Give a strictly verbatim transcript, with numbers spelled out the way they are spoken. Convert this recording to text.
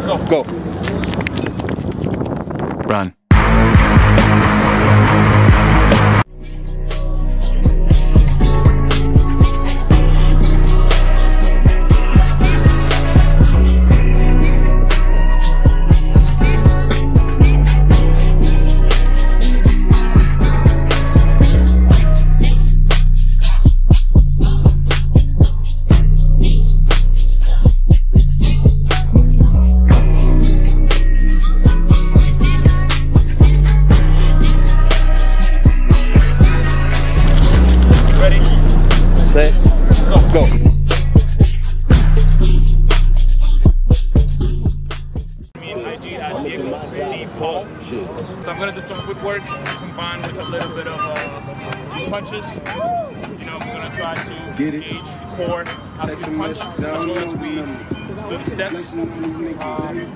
Go. Run. Set, go. Me and I G as Diego D. Paul. So I'm gonna do some footwork combined with a little bit of uh, punches. You know, we're gonna try to engage core as we punch, as well as we do the steps. Um,